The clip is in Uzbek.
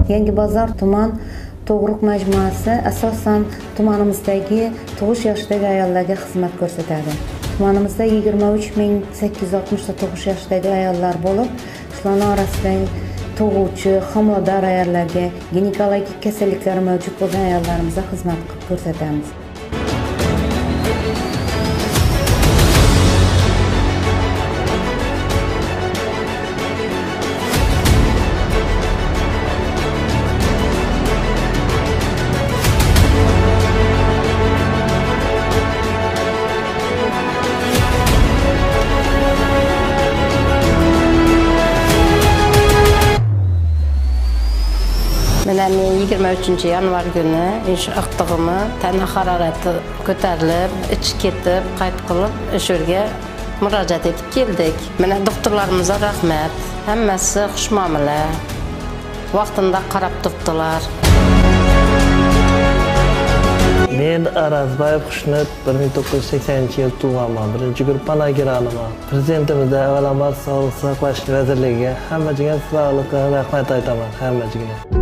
Yangibozor tuman tug'ruq majmuasi asosan tumanimizdagi tug'ish yoshidagi ayollarga xizmat ko'rsatadi. Tumanimizda 23.860 ta tug'ish yoshidagi ayollar bo'lib, shularning orasida tug'uvchi, homilador ayollarga ginekologik kasalliklari mavjud bo'lgan ayollarimizni xizmat ko'rsatamiz. Men 23 yanvar günü iş aqtığımı, tana hararati ko'tarilib, ichi ketib, qayt qilib, ish yerga murojaat etib keldik. Mana doktorlarimizga rahmat. Hammasi xushmuomala. Vaqtida qarab turibdilar. Men Arazbayev Xushnud 1980-yil tug'ilganman. Birinchi guruh panagiraliman. Prezidentimizga avvalambor Sog'liqni saqlash vazirligiga hammaga sog'liqqa rahmat aytaman, hammaga.